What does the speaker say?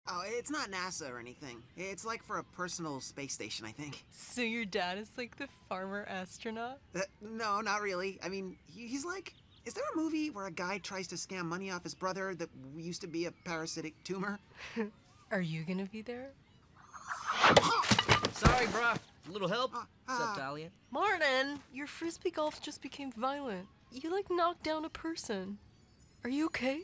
Oh, it's not NASA or anything. It's like for a personal space station, I think. So your dad is like the farmer astronaut? No, not really. I mean, he's like... Is there a movie where a guy tries to scam money off his brother that used to be a parasitic tumor? Are you gonna be there? Sorry, bruh. A little help? What's up, Dahlia? Martin, your frisbee golf just became violent. You like knocked down a person. Are you okay?